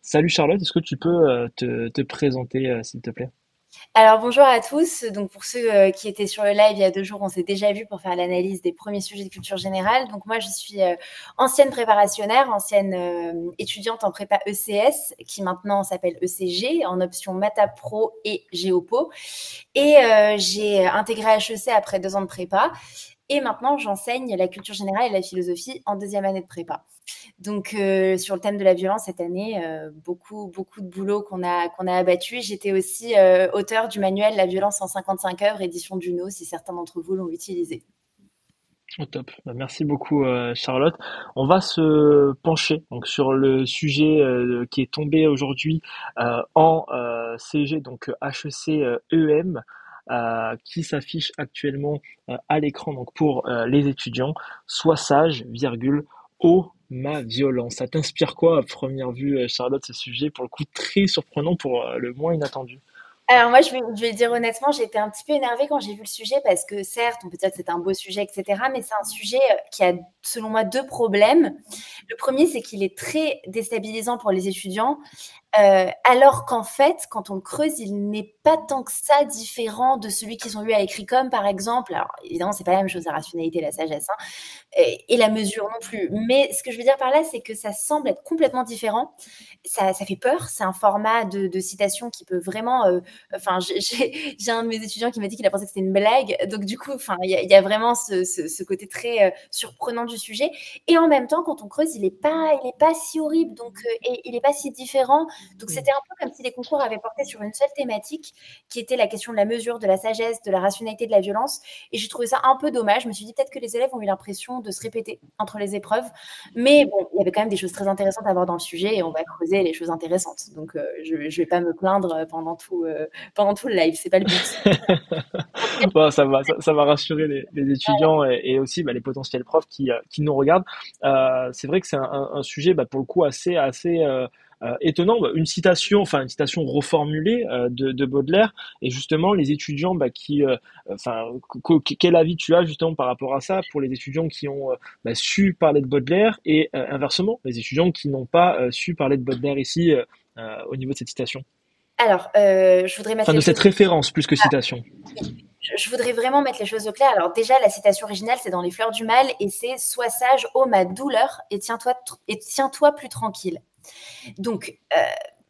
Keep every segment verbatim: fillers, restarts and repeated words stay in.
Salut Charlotte, est-ce que tu peux euh, te, te présenter euh, s'il te plaît? Alors bonjour à tous. Donc pour ceux euh, qui étaient sur le live il y a deux jours, on s'est déjà vu pour faire l'analyse des premiers sujets de culture générale. Donc moi, je suis euh, ancienne préparationnaire, ancienne euh, étudiante en prépa E C S, qui maintenant s'appelle E C G, en option Mata Pro et Géopo. Et euh, j'ai intégré H E C après deux ans de prépa. Et maintenant, j'enseigne la culture générale et la philosophie en deuxième année de prépa. Donc, euh, sur le thème de la violence cette année, euh, beaucoup, beaucoup de boulot qu'on a, qu'on a abattu. J'étais aussi euh, auteur du manuel La violence en cinquante-cinq œuvres, édition Duno, si certains d'entre vous l'ont utilisé. Au top. Bah, merci beaucoup euh, Charlotte. On va se pencher donc sur le sujet euh, qui est tombé aujourd'hui euh, en euh, C G, donc H E C euh, E M, euh, qui s'affiche actuellement euh, à l'écran donc pour euh, les étudiants. Sois sage, virgule, ô ma violence. Ça t'inspire quoi à première vue, euh, Charlotte, ce sujet, pour le coup très surprenant, pour euh, le moins inattendu? Alors moi, je vais, je vais dire honnêtement, j'ai été un petit peu énervée quand j'ai vu le sujet parce que certes, on peut dire que c'est un beau sujet, et cetera, mais c'est un sujet euh, qui a, selon moi, deux problèmes. Le premier, c'est qu'il est très déstabilisant pour les étudiants. Euh, alors qu'en fait, quand on creuse, il n'est pas tant que ça différent de celui qu'ils ont eu à écrit comme, par exemple. Alors, évidemment, c'est pas la même chose, la rationalité, la sagesse, hein, et, et la mesure non plus. Mais ce que je veux dire par là, c'est que ça semble être complètement différent. Ça, ça fait peur. C'est un format de, de citation qui peut vraiment. euh, Enfin, j'ai j'ai- j'ai un de mes étudiants qui m'a dit qu'il a pensé que c'était une blague. Donc, du coup, enfin, il y, a il y a vraiment ce, ce- ce côté très euh, surprenant du sujet. Et en même temps, quand on creuse, il n'est pas, il est pas si horrible. Donc, euh, et il n'est pas si différent. Donc c'était un peu comme si les concours avaient porté sur une seule thématique, qui était la question de la mesure, de la sagesse, de la rationalité, de la violence. Et j'ai trouvé ça un peu dommage. Je me suis dit peut-être que les élèves ont eu l'impression de se répéter entre les épreuves. Mais bon, il y avait quand même des choses très intéressantes à voir dans le sujet et on va creuser les choses intéressantes. Donc euh, je ne vais pas me plaindre pendant tout, euh, pendant tout le live, c'est pas le but. Bon, ça va, ça, ça va rassurer les, les étudiants et, et aussi bah, les potentiels profs qui, euh, qui nous regardent. Euh, c'est vrai que c'est un, un- un sujet bah, pour le coup assez, assez euh, euh, étonnant. Bah, Une citation, enfin une citation reformulée euh, de, de Baudelaire, et justement les étudiants bah, qui, euh, enfin, qu- qu- quel avis tu as justement par rapport à ça pour les étudiants qui ont euh, bah, su parler de Baudelaire et euh, inversement les étudiants qui n'ont pas euh, su parler de Baudelaire ici euh, euh, au niveau de cette citation, Alors, euh, je voudrais mettre enfin les de choses. cette référence plus que citation. Je je voudrais vraiment mettre les choses au clair. Alors déjà, la citation originale, c'est dans Les Fleurs du Mal et c'est «Sois sage, ô ma douleur, et tiens-toi tr- et tiens-toi plus tranquille». Donc, euh,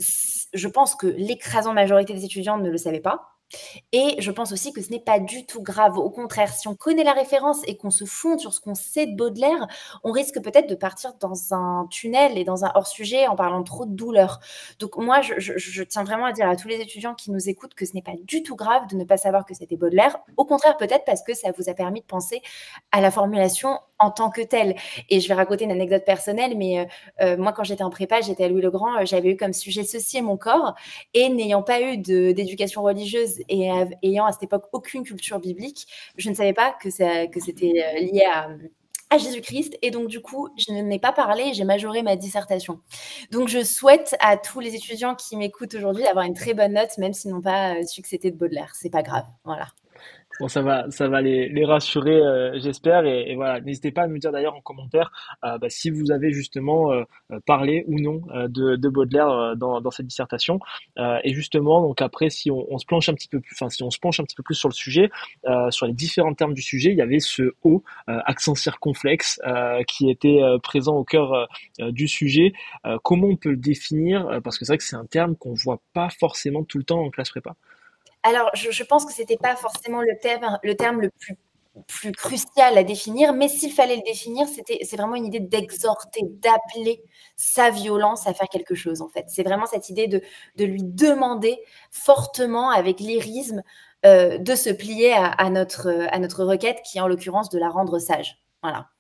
je pense que l'écrasante majorité des étudiants ne le savaient pas. Et je pense aussi que ce n'est pas du tout grave. Au contraire, si on connaît la référence et qu'on se fonde sur ce qu'on sait de Baudelaire, on risque peut-être de partir dans un tunnel et dans un hors-sujet en parlant trop de douleur. Donc moi, je, je- je tiens vraiment à dire à tous les étudiants qui nous écoutent que ce n'est pas du tout grave de ne pas savoir que c'était Baudelaire. Au contraire, peut-être parce que ça vous a permis de penser à la formulation en tant que telle. Et je vais raconter une anecdote personnelle, mais euh, euh, moi, quand j'étais en prépa, j'étais à Louis-le-Grand, euh, j'avais eu comme sujet «Ceci est mon corps». Et n'ayant pas eu de- d'éducation religieuse et av- ayant à cette époque aucune culture biblique, je ne savais pas que, ça- que c'était euh, lié à, à Jésus-Christ. Et donc, du coup, je n'en ai pas parlé et j'ai majoré ma dissertation. Donc, je souhaite à tous les étudiants qui m'écoutent aujourd'hui d'avoir une très bonne note, même s'ils n'ont pas euh, su que c'était de Baudelaire. C'est pas grave. Voilà. Bon, ça va, ça va les, les rassurer, euh, j'espère. Et, et voilà, n'hésitez pas à nous dire d'ailleurs en commentaire euh, bah, si vous avez justement euh, euh, parlé ou non euh, de, de Baudelaire euh, dans, dans cette dissertation. Euh, et justement, donc après, si on, on se planche un petit peu plus, enfin si on se penche un petit peu plus sur le sujet, euh, sur les différents termes du sujet, il y avait ce O, euh, accent circonflexe, euh, qui était euh, présent au cœur euh, euh, du sujet. Euh, comment on peut le définir? Euh, Parce que c'est vrai que c'est un terme qu'on voit pas forcément tout le temps en classe prépa. Alors, je, je pense que c'était pas forcément le terme, le terme le plus, plus crucial à définir, mais s'il fallait le définir, c'était, c'est vraiment une idée d'exhorter, d'appeler sa violence à faire quelque chose, en fait. C'est vraiment cette idée de, de lui demander fortement, avec lyrisme, euh, de se plier à, à notre, à notre requête, qui est en l'occurrence de la rendre sage. Voilà.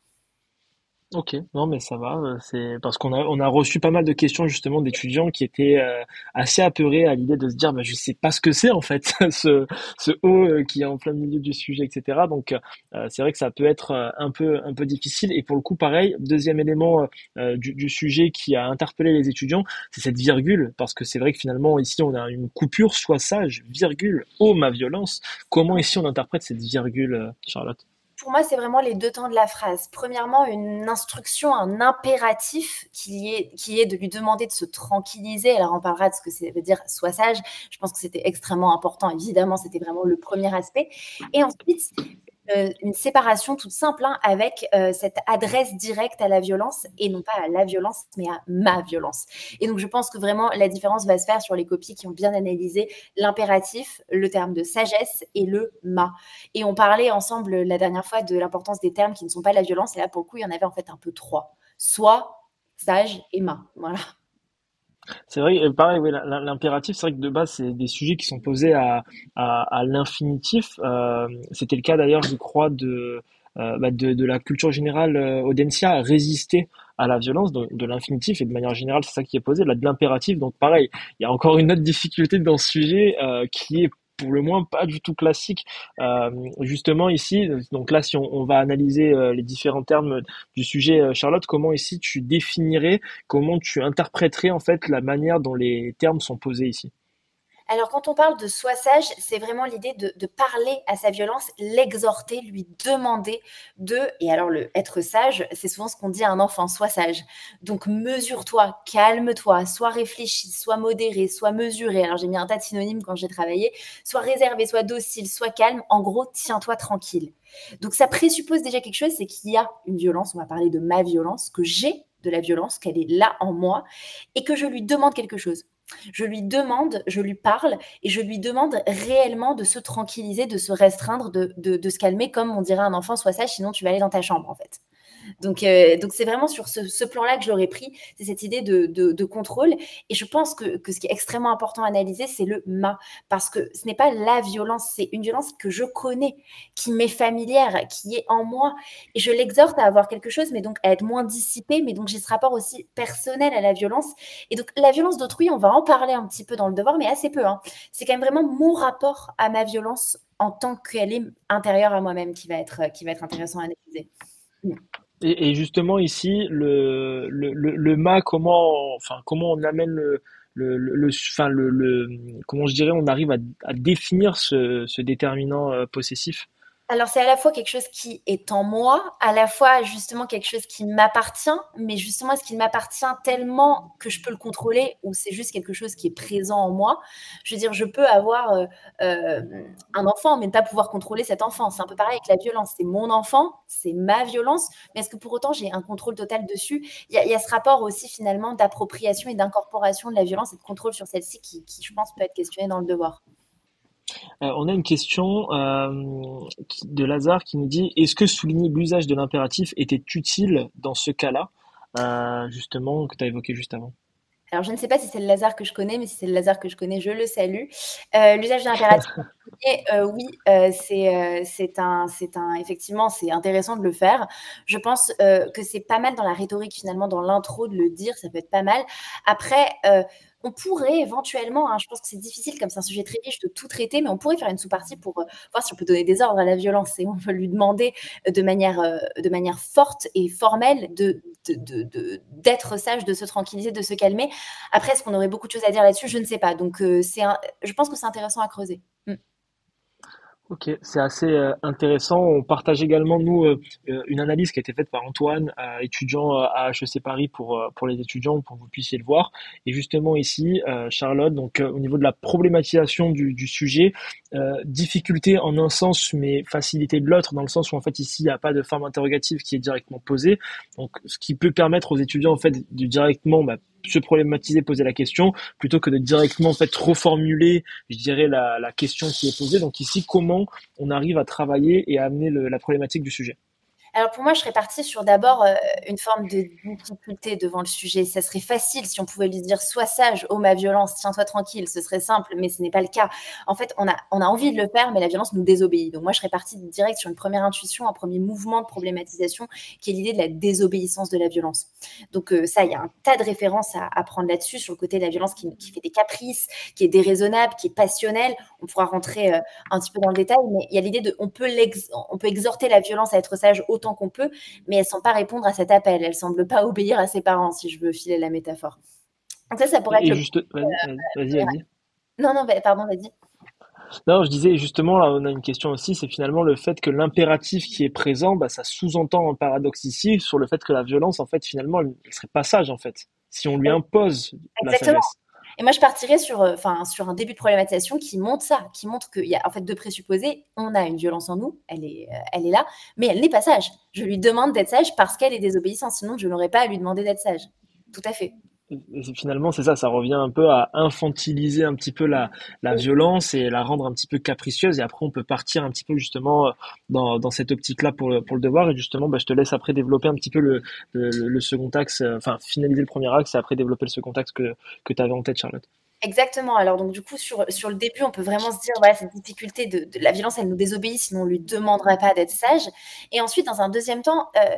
Ok, non mais ça va, euh, c'est parce qu'on a on a reçu pas mal de questions justement d'étudiants qui étaient euh, assez apeurés à l'idée de se dire bah je sais pas ce que c'est en fait ce ce haut euh, qui est en plein milieu du sujet et cetera. Donc euh, c'est vrai que ça peut être euh, un peu un peu difficile et pour le coup pareil deuxième élément euh, euh, du, du sujet qui a interpellé les étudiants c'est cette virgule parce que c'est vrai que finalement ici on a une coupure sois sage virgule oh ma violence comment ici on interprète cette virgule euh, Charlotte? Pour moi, c'est vraiment les deux temps de la phrase. Premièrement, une instruction, un impératif qui est, qui est de lui demander de se tranquilliser. Alors, on parlera de ce que ça veut dire sois sage. Je pense que c'était extrêmement important. Évidemment, c'était vraiment le premier aspect. Et ensuite, euh, une séparation toute simple hein, avec euh, cette adresse directe à la violence et non pas à la violence, mais à ma violence. Et donc, je pense que vraiment, la différence va se faire sur les copies qui ont bien analysé l'impératif, le terme de sagesse et le ma. Et on parlait ensemble la dernière fois de l'importance des termes qui ne sont pas la violence. Et là, pour le coup, il y en avait en fait un peu trois. Soit, sage et ma. Voilà. C'est vrai, euh, pareil, oui, la- la- l'impératif, c'est vrai que de base, c'est des sujets qui sont posés à, à, à l'infinitif. Euh, c'était le cas d'ailleurs, je crois, de, euh, bah, de, de la culture générale euh, audencia à résister à la violence, de, de l'infinitif, et de manière générale, c'est ça qui est posé, là, de l'impératif. Donc pareil, il y a encore une autre difficulté dans ce sujet euh, qui est pour le moins pas du tout classique. Euh, justement ici, donc là, si on, on va analyser euh, les différents termes du sujet, euh, Charlotte, comment ici tu définirais comment tu interpréterais en fait la manière dont les termes sont posés ici? Alors, quand on parle de sois sage, c'est vraiment l'idée de, de parler à sa violence, l'exhorter, lui demander de. Et alors, le être sage, c'est souvent ce qu'on dit à un enfant, sois sage. Donc, mesure-toi, calme-toi, sois réfléchi, sois modéré, sois mesuré. Alors, j'ai mis un tas de synonymes quand j'ai travaillé. Sois réservé, sois docile, sois calme. En gros, tiens-toi tranquille. Donc, ça présuppose déjà quelque chose, c'est qu'il y a une violence. On va parler de ma violence, que j'ai de la violence, qu'elle est là en moi, et que je lui demande quelque chose. Je lui demande, je lui parle et je lui demande réellement de se tranquilliser, de se restreindre, de, de, de se calmer, comme on dirait à un enfant, sois sage, sinon tu vas aller dans ta chambre en fait. Donc, euh, donc c'est vraiment sur ce, ce plan-là que je l'aurais pris, c'est cette idée de, de, de contrôle. Et je pense que, que ce qui est extrêmement important à analyser, c'est le ma. Parce que ce n'est pas la violence, c'est une violence que je connais, qui m'est familière, qui est en moi. Et je l'exhorte à avoir quelque chose, mais donc à être moins dissipé. Mais donc j'ai ce rapport aussi personnel à la violence. Et donc la violence d'autrui, on va en parler un petit peu dans le devoir, mais assez peu. Hein. C'est quand même vraiment mon rapport à ma violence en tant qu'elle est intérieure à moi-même qui va être, qui va être intéressant à analyser. Et, et justement ici, le, le, le, le mât, comment, enfin, comment on amène le, le, le, le- enfin, le, le- comment je dirais, on arrive à, à définir ce, ce déterminant euh, possessif. Alors, c'est à la fois quelque chose qui est en moi, à la fois justement quelque chose qui m'appartient, mais justement, est-ce qu'il m'appartient tellement que je peux le contrôler ou c'est juste quelque chose qui est présent en moi? Je veux dire, je peux avoir euh, euh, un enfant, mais ne pas pouvoir contrôler cet enfant. C'est un peu pareil avec la violence. C'est mon enfant, c'est ma violence, mais est-ce que pour autant j'ai un contrôle total dessus? Il y a, il y a ce rapport aussi finalement d'appropriation et d'incorporation de la violence et de contrôle sur celle-ci qui, qui, je pense, peut être questionné dans le devoir. Euh, on a une question euh, qui- de Lazare qui nous dit, est-ce que souligner l'usage de l'impératif était utile dans ce cas-là, euh, justement, que tu as évoqué juste avant? Alors, je ne sais pas si c'est le Lazare que je connais, mais si c'est le Lazare que je connais, je le salue. Euh, l'usage de l'impératif, euh, oui, euh, c'est euh, c'est un, c'est un, effectivement, c'est intéressant de le faire. Je pense euh, que c'est pas mal dans la rhétorique, finalement, dans l'intro de le dire, ça peut être pas mal. Après, euh, on pourrait éventuellement, hein, je pense que c'est difficile, comme c'est un sujet très riche, de tout traiter, mais on pourrait faire une sous-partie pour euh, voir si on peut donner des ordres à la violence et on peut lui demander euh, de manière, euh, de manière forte et formelle de, de, de, de- d'être sage, de se tranquilliser, de se calmer. Après, est-ce qu'on aurait beaucoup de choses à dire là-dessus? Je ne sais pas. Donc, euh, c'est un- je pense que c'est intéressant à creuser. Mm. Ok, c'est assez euh, intéressant. On partage également, nous, euh, euh, une analyse qui a été faite par Antoine, euh, étudiant euh, à H E C Paris pour, euh, pour les étudiants, pour que vous puissiez le voir. Et justement ici, euh, Charlotte, donc euh, au niveau de la problématisation du, du sujet, euh, difficulté en un sens, mais facilité de l'autre, dans le sens où en fait ici, il n'y a pas de forme interrogative qui est directement posée. Donc, ce qui peut permettre aux étudiants en fait de directement bah, se problématiser, poser la question, plutôt que de directement en fait reformuler, je dirais, la, la question qui est posée. Donc ici, comment on arrive à travailler et à amener le- la problématique du sujet. Alors pour moi, je serais partie sur d'abord euh, une forme de difficulté devant le sujet. Ça serait facile si on pouvait lui dire sois sage, oh ma violence, tiens-toi tranquille. Ce serait simple, mais ce n'est pas le cas. En fait, on a, on a envie de le faire, mais la violence nous désobéit. Donc moi, je serais partie direct sur une première intuition, un premier mouvement de problématisation, qui est l'idée de la désobéissance de la violence. Donc euh, ça, il y a un tas de références à, à prendre là-dessus, sur le côté de la violence qui, qui fait des caprices, qui est déraisonnable, qui est passionnelle. On pourra rentrer euh, un petit peu dans le détail, mais il y a l'idée de, on peut, l'ex, on peut exhorter la violence à être sage autant qu'on peut, mais elle ne semble pas répondre à cet appel. Elle ne semble pas obéir à ses parents, si je veux filer la métaphore. Donc ça, ça pourrait être Et le juste, vas-y, vas-y, vas-y, premier. vas-y. Non, non, bah, pardon, vas-y. Non, je disais justement, là, on a une question aussi, c'est finalement le fait que l'impératif qui est présent, bah, ça sous-entend un paradoxe ici sur le fait que la violence, en fait, finalement, elle, elle serait pas sage, en fait, si on lui impose la Exactement. sagesse. Et moi, je partirais sur, euh, enfin, sur un début de problématisation qui montre ça, qui montre qu'il y a en fait deux présupposés. On a une violence en nous, elle est, euh, elle est là, mais elle n'est pas sage. Je lui demande d'être sage parce qu'elle est désobéissante, sinon je n'aurais pas à lui demander d'être sage. Tout à fait. Et c'est- finalement, c'est ça, ça revient un peu à infantiliser un petit peu la, la Oui. violence et la rendre un petit peu capricieuse. Et après, on peut partir un petit peu justement euh, dans, dans cette optique-là pour, le- pour le devoir. Et justement, bah, je te laisse après développer un petit peu le, le, le second axe, euh, enfin, finaliser le premier axe et après développer le second axe que, que tu avais en tête, Charlotte. Exactement. Alors donc du coup, sur, sur le début, on peut vraiment se dire, voilà, cette difficulté de, de la violence, elle nous désobéit, sinon on ne lui demandera pas d'être sage. Et ensuite, dans un deuxième temps, euh,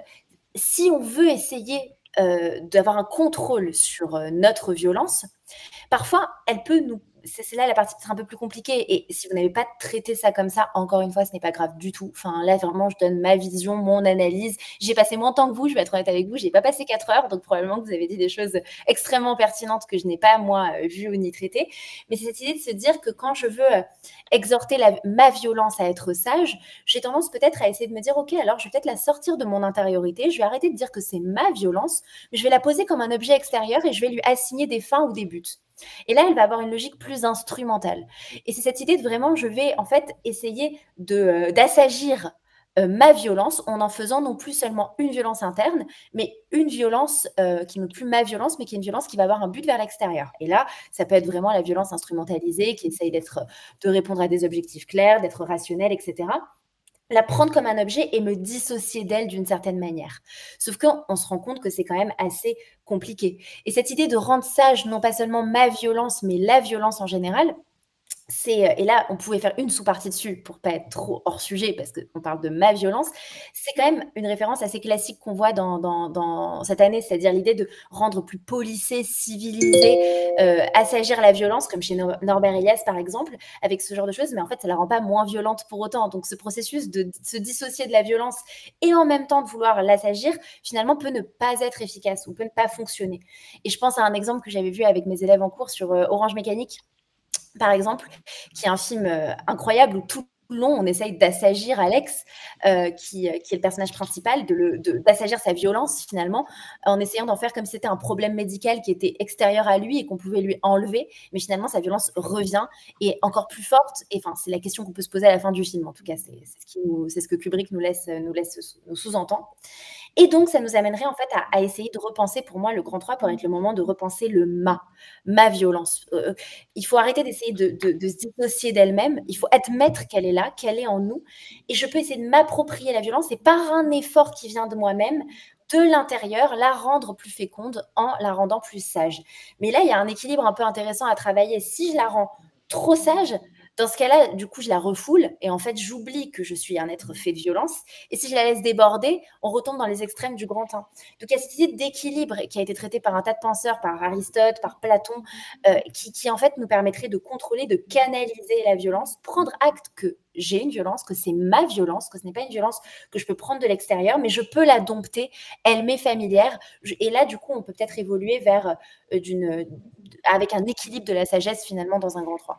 si on veut essayer euh, d'avoir un contrôle sur euh, notre violence, parfois, elle peut nous. C'est c'est là la partie peut-être un peu plus compliquée. Et si vous n'avez pas traité ça comme ça, encore une fois, ce n'est pas grave du tout. Enfin, là, vraiment, je donne ma vision, mon analyse. J'ai passé moins de temps que vous, je vais être honnête avec vous. J'ai pas passé quatre heures, donc probablement que vous avez dit des choses extrêmement pertinentes que je n'ai pas, moi, euh, vues ou ni traitées. Mais c'est cette idée de se dire que quand je veux euh, exhorter la- ma violence à être sage, j'ai tendance peut-être à essayer de me dire, OK, alors je vais peut-être la sortir de mon intériorité. Je vais arrêter de dire que c'est ma violence, mais je vais la poser comme un objet extérieur et je vais lui assigner des fins ou des buts. Et là, elle va avoir une logique plus instrumentale. Et c'est cette idée de vraiment, je vais en fait essayer de, euh, d'assagir euh, ma violence en en faisant non plus seulement une violence interne, mais une violence euh, qui n'est plus ma violence, mais qui est une violence qui va avoir un but vers l'extérieur. Et là, ça peut être vraiment la violence instrumentalisée, qui essaye d'être, de répondre à des objectifs clairs, d'être rationnelle, et cetera. La prendre comme un objet et me dissocier d'elle d'une certaine manière. Sauf qu'on se rend compte que c'est quand même assez compliqué. Et cette idée de rendre sage non pas seulement ma violence, mais la violence en général, c'est, et là, on pouvait faire une sous-partie dessus pour pas être trop hors sujet, parce qu'on parle de ma violence. C'est quand même une référence assez classique qu'on voit dans, dans, dans cette année, c'est-à-dire l'idée de rendre plus policé, civilisé, euh, assagir la violence, comme chez Norbert Elias par exemple, avec ce genre de choses, mais en fait, ça la rend pas moins violente pour autant. Donc, ce processus de se dissocier de la violence et en même temps de vouloir l'assagir, finalement, peut ne pas être efficace ou peut ne pas fonctionner. Et je pense à un exemple que j'avais vu avec mes élèves en cours sur euh, Orange Mécanique, par exemple, qui est un film euh, incroyable où tout le long, on essaye d'assagir Alex, euh, qui, euh, qui est le personnage principal, de le, de, d'assagir sa violence finalement, en essayant d'en faire comme si c'était un problème médical qui était extérieur à lui et qu'on pouvait lui enlever. Mais finalement, sa violence revient et encore plus forte. Et enfin, c'est la question qu'on peut se poser à la fin du film. En tout cas, c'est, c'est, ce, qui nous, c'est ce que Kubrick nous laisse, nous laisse nous sous-entendre. Et donc, ça nous amènerait en fait à, à essayer de repenser, pour moi, le grand trois pourrait être le moment de repenser le ma, ma violence. Euh, il faut arrêter d'essayer de, de, de se dissocier d'elle-même. Il faut admettre qu'elle est là, qu'elle est en nous. Et je peux essayer de m'approprier la violence et par un effort qui vient de moi-même, de l'intérieur, la rendre plus féconde en la rendant plus sage. Mais là, il y a un équilibre un peu intéressant à travailler. Si je la rends trop sage, dans ce cas-là, du coup, je la refoule et en fait, j'oublie que je suis un être fait de violence. Et si je la laisse déborder, on retombe dans les extrêmes du grand un. Donc, il y a cette idée d'équilibre qui a été traitée par un tas de penseurs, par Aristote, par Platon, euh, qui, qui, en fait nous permettrait de contrôler, de canaliser la violence, prendre acte que j'ai une violence, que c'est ma violence, que ce n'est pas une violence que je peux prendre de l'extérieur, mais je peux la dompter, elle m'est familière. Et là, du coup, on peut peut-être évoluer vers euh, d'une, avec un équilibre de la sagesse finalement dans un grand trois.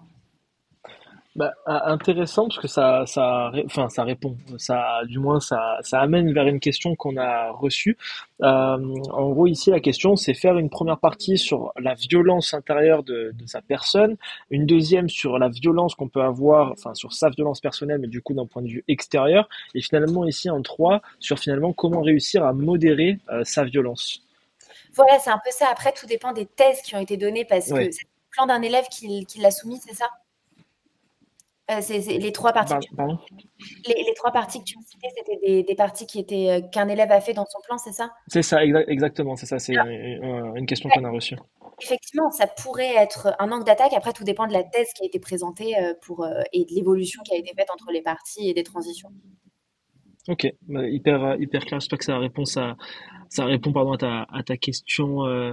Bah, ah, intéressant parce que ça, ça, ré- enfin, ça répond, ça, du moins, ça, ça amène vers une question qu'on a reçue. Euh, en gros, ici, la question, c'est faire une première partie sur la violence intérieure de, de sa personne, une deuxième sur la violence qu'on peut avoir, enfin, sur sa violence personnelle, mais du coup, d'un point de vue extérieur, et finalement, ici, en trois, sur finalement comment réussir à modérer euh, sa violence. Voilà, c'est un peu ça. Après, tout dépend des thèses qui ont été données parce que Ouais. c'est le plan d'un élève qui, qui l'a soumis, c'est ça. Euh, c'est, c'est les trois parties que Par- tu, Pardon? les, les trois parties que tu me citais, c'était des, des parties qui étaient euh, qu'un élève a fait dans son plan, c'est ça. C'est ça, exa- exactement, c'est ça, c'est Alors, euh, une question ouais, qu'on a reçue. effectivement, ça pourrait être un angle d'attaque. Après, tout dépend de la thèse qui a été présentée euh, pour, euh, et de l'évolution qui a été faite entre les parties et des transitions. Ok, bah, hyper, euh, hyper clair. J'espère que ça répond, ça, ça répond pardon, à ta, à ta question. euh,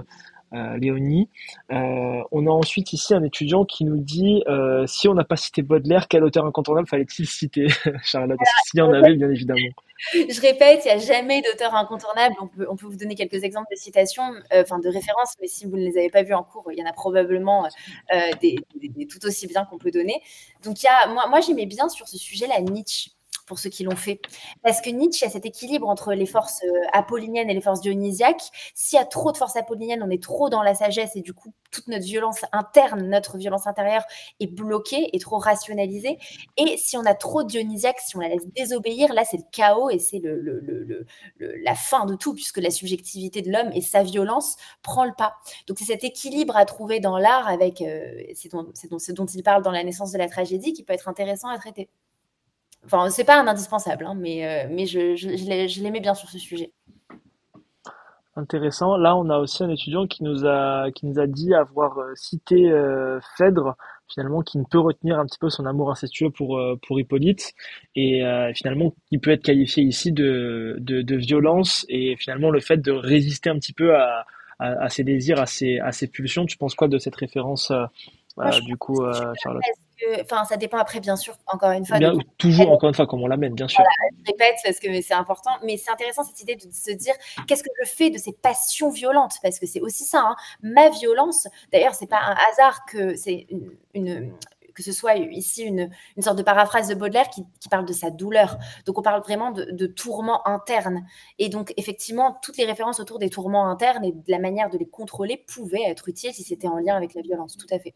euh, Léonie. Euh, on a ensuite ici un étudiant qui nous dit euh, si on n'a pas cité Baudelaire, quel auteur incontournable fallait-il citer, Charlotte? S'il y en avait, bien évidemment. Je répète, il n'y a jamais d'auteur incontournable. On peut, on peut vous donner quelques exemples de citations, euh, enfin de références, mais si vous ne les avez pas vues en cours, il y en a probablement euh, des, des, des tout aussi bien qu'on peut donner. Donc, il y a, moi, moi j'aimais bien sur ce sujet-là Nietzsche, pour ceux qui l'ont fait. Parce que Nietzsche a cet équilibre entre les forces euh, apolliniennes et les forces dionysiaques. S'il y a trop de forces apolliniennes, on est trop dans la sagesse et du coup, toute notre violence interne, notre violence intérieure est bloquée et trop rationalisée. Et si on a trop de dionysiaque, si on la laisse désobéir, là, c'est le chaos et c'est le, le, le, le, le, la fin de tout, puisque la subjectivité de l'homme et sa violence prend le pas. Donc, c'est cet équilibre à trouver dans l'art avec, euh, c'est dont, c'est dont, c'est dont il parle dans La naissance de la tragédie, qui peut être intéressant à traiter. Enfin, c'est pas un indispensable, hein, mais, euh, mais je, je, je l'aimais bien sur ce sujet. Intéressant. Là, on a aussi un étudiant qui nous a, qui nous a dit avoir euh, cité euh, Phèdre, finalement, qui ne peut retenir un petit peu son amour incestueux pour, euh, pour Hippolyte, et euh, finalement, qui peut être qualifié ici de, de, de violence, et finalement, le fait de résister un petit peu à, à, à ses désirs, à ses, à ses pulsions. Tu penses quoi de cette référence, euh, euh, Franchement, du coup, c'est euh, super Charlotte? parce que, enfin, ça dépend après, bien sûr, encore une fois, de Bien, comment toujours, encore une fois, comme on l'amène, bien sûr. je répète parce que c'est important, mais c'est intéressant cette idée de se dire qu'est-ce que je fais de ces passions violentes, parce que c'est aussi ça, hein, ma violence. D'ailleurs, c'est pas un hasard que c'est une, une que ce soit ici une, une sorte de paraphrase de Baudelaire qui, qui parle de sa douleur. Donc, on parle vraiment de, de tourments internes. Et donc, effectivement, toutes les références autour des tourments internes et de la manière de les contrôler pouvaient être utiles si c'était en lien avec la violence. Tout à fait.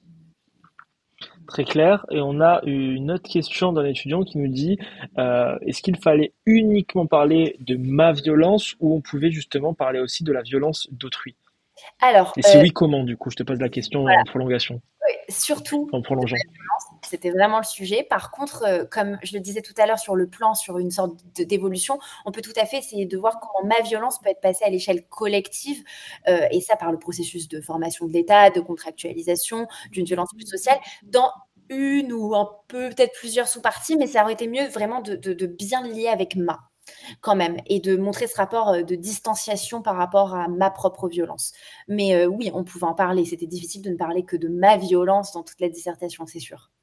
Très clair. Et on a une autre question d'un étudiant qui nous dit euh, est-ce qu'il fallait uniquement parler de ma violence ou on pouvait justement parler aussi de la violence d'autrui? Alors, Et si euh, oui, comment du coup? Je te pose la question en prolongation, oui, surtout en prolongeant. c'était vraiment le sujet. Par contre, euh, comme je le disais tout à l'heure sur le plan, sur une sorte de- d'évolution, on peut tout à fait essayer de voir comment ma violence peut être passée à l'échelle collective, euh, et ça par le processus de formation de l'État, de contractualisation, d'une violence plus sociale, dans une ou un peu, peut-être plusieurs sous-parties, mais ça aurait été mieux vraiment de, de- de bien le lier avec ma quand même, et de montrer ce rapport euh, de distanciation par rapport à ma propre violence. Mais euh, oui, on pouvait en parler. C'était difficile de ne parler que de ma violence dans toute la dissertation, c'est sûr.